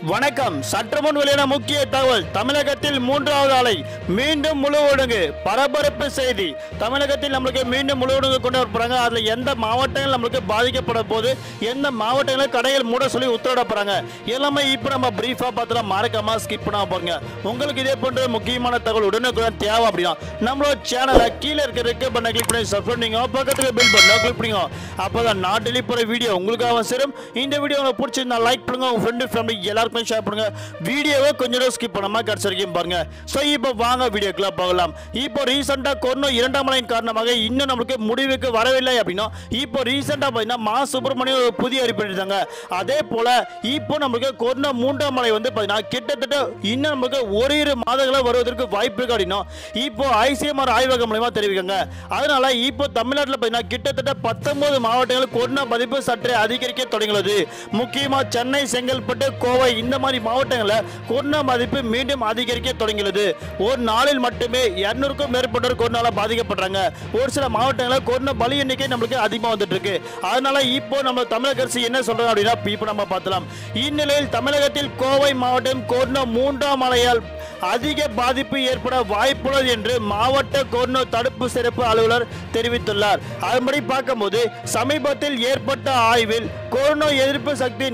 வணக்கம். சற்றுமுன் வெளியான முக்கிய தகவல். தமிழகத்தில் மூன்றாவது அலை மீண்டும் முழு ஊரடங்கு. பரபரப்பு செய்தி. தமிழகத்தில் நம்மளுக்கு மீண்டும் முழு ஊரடங்கு கொண்டு வரப்போறாங்க. அதுல எந்த மாவட்டங்கள் நம்மளுக்கு பாதிக்கப்பட போது, எந்த மாவட்டங்களில் கடைகள் மூட சொல்லி உத்தரவிட போறாங்க, எல்லாமே இப்போ நம்ம பிரீஃபா பார்த்தலாம். மறக்காம ஸ்கிப் பண்ணாம பாருங்க. உங்களுக்கு இதே போன்ற முக்கியமான தகவல் உடனுக்குடன் தேவை அப்படின்னா நம்மளோட சேனலை கீழே இருக்க ரெக்க பண்ண கிளிக் பண்ணி சப்ஸ்கிரைப் பண்ணுங்க. பக்கத்துல பெல் பட்டனை கிளிக் பண்ணுங்க. அப்பதான் நான் டெலிவரி போற வீடியோ உங்களுக்காக சேரும். இந்த வீடியோ உங்களுக்கு பிடிச்சிருந்தா லைக் பண்ணுங்க, உங்க ஃப்ரெண்ட் ஃபேமிலி எல்லாருக்கும் ஷேர் பண்ணுங்க. வீடியோவை கொஞ்சம் ஸ்கிப் பண்ணாம கடைசி வரைக்கும் பாருங்க. சோ இப்போ வாங்க வீடியோக்குள்ள போகலாம். இப்போ ரீசெண்டா கொரோனா இரண்டாம் அலையின் காரணமாக இன்னும் நமக்கு முடிவுக்கு வரவில்லை அப்படின்னா இப்போ ரீசெண்டா பார்த்தீங்கன்னா மா சுப்பிரமணியம் ஒரு புதிய அறிவிப்பிட்டாங்க. அதே போல இப்போ நமக்கு கொரோனா மூன்றாம் அலை வந்து பார்த்தீங்கன்னா கிட்டத்தட்ட இன்னும் நமக்கு ஓரிரு மாதங்கள வருவதற்கு வாய்ப்பு இருக்கு அப்படின்னா இப்போ ஐசிஎம்ஆர் ஆய்வகம் மூலமா தெரிவிக்காங்க. அதனால இப்போ தமிழ்நாட்டில் பார்த்தீங்கன்னா கிட்டத்தட்ட 19 மாவட்டங்கள் கொரோனா பாதிப்பு சற்றே அதிகரிக்க தொடங்கியுள்ளது. முக்கியமா சென்னை, செங்கல்பட்டு, கோவை இந்த மாதிரி மாவட்டங்களில் கொரோனா பாதிப்பு மீண்டும் அதிகரிக்க தொடங்கியுள்ளது. ஒரு நாளில் மட்டுமே 200க்கும் மேற்பட்டோர் கொரோனால பாதிக்கப்படுறாங்க. ஒரு சில மாவட்டங்களில் கொரோனா பலி எண்ணிக்கை நம்மளுக்கு அதிகமாக வந்துட்டு இருக்கு. அதனால இப்போ நம்ம தமிழக அரசு என்ன சொல்றாங்க அப்படின்னா இப்போ நம்ம பார்த்தலாம். இந்நிலையில் தமிழகத்தில் கோவை மாவட்டம் கொரோனா மூன்றாம் அலையால் அதிக பாதிப்பு ஏற்பட வாய்ப்புள்ளது என்று மாவட்ட கொரோனா தடுப்பு சிறப்பு அலுவலர் தெரிவித்துள்ளார். அதன்படி பார்க்கும்போது சமீபத்தில் ஏற்பட்ட ஆய்வில் கொரோனா எதிர்ப்பு சக்தி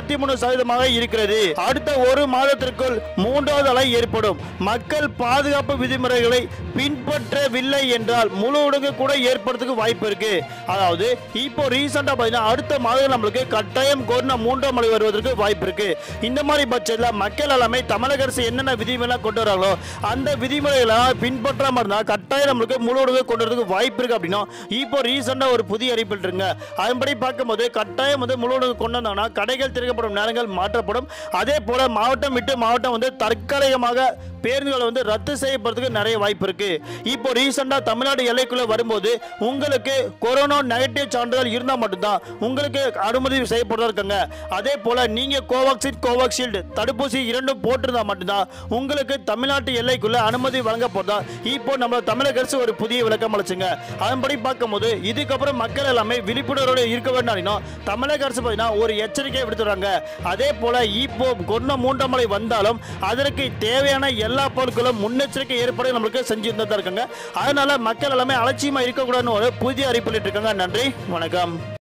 43% இருக்கிறது. அடுத்த ஒரு மாதத்திற்குள் மூன்றாவது அலை ஏற்படும். மக்கள் பாதுகாப்பு விதிமுறைகளை பின்பற்றவில்லை என்றால் முழு ஊரடங்கு கூட ஏற்படுறதுக்கு வாய்ப்பு இருக்கு. அதாவது இப்போ ரீசெண்டா பார்த்தீங்கன்னா அடுத்த மாதம் நம்மளுக்கு கட்டாயம் கொரோனா மூன்றாம் அலை வருவதற்கு வாய்ப்பு இருக்கு. இந்த மாதிரி பட்சத்தில் மக்கள் எல்லாமே தமிழக அரசு என்னென்ன விதிமுறை கொண்டு வராங்களோ அந்த விதிமுறைகளை பின்பற்றாம இருந்தா கட்டாயம் நம்மளுக்கு முழு ஊரடங்கு கொண்டு வரதுக்கு வாய்ப்பு இருக்கு அப்படின்னா இப்போ ரீசெண்டா ஒரு புதிய அறிவிப்பு இருக்குங்க. அதன்படி பார்க்கும்போது கட்டாயம் வந்து முழு ஊரடங்கு கொண்டு வந்தாங்கன்னா கடைகள் திறக்கப்படும் நேரங்கள் மாற்றப்படும். அதே போல மாவட்டம் விட்டு மாவட்டம் வந்து தற்காலிகமாக பேருந்துகளை வந்து ரத்து செய்யப்படுறதுக்கு நிறைய வாய்ப்பு இருக்கு. இப்போ ரீசெண்டா தமிழ்நாடு எல்லைக்குள்ள வரும்போது உங்களுக்கு கொரோனா நெகட்டிவ் சான்றிதழ் இருந்தா மட்டும்தான் உங்களுக்கு அனுமதி செய்யப்படுறதா இருக்காங்க. அதே போல நீங்க கோவாக்சின், கோவாக்ஷீல்டு தடுப்பூசி இரண்டும் போட்டிருந்தா மட்டும்தான் உங்களுக்கு தமிழ்நாட்டு எல்லைக்குள்ள அனுமதி வழங்க போறதா இப்போ நம்ம தமிழக அரசு ஒரு புதிய விளக்கம் அளிச்சுங்க. அதன்படி பார்க்கும்போது இதுக்கப்புறம் மக்கள் எல்லாமே விழிப்புணர்வோடு இருக்க வேண்டும். தமிழக அரசு பார்த்தீங்கன்னா ஒரு எச்சரிக்கையை விடுத்துறாங்க. அதே போல இப்போ கொரோனா மூன்றாம் அலை வந்தாலும் அதற்கு தேவையான எல்லா பொருட்களும் முன்னெச்சரிக்கை ஏற்பட நம்மளுக்கு செஞ்சிருந்தா இருக்காங்க. அதனால மக்கள் எல்லாமே அலட்சியமா இருக்கக்கூடாதுன்னு ஒரு புதிய அறிவிப்பு இருக்காங்க. நன்றி, வணக்கம்.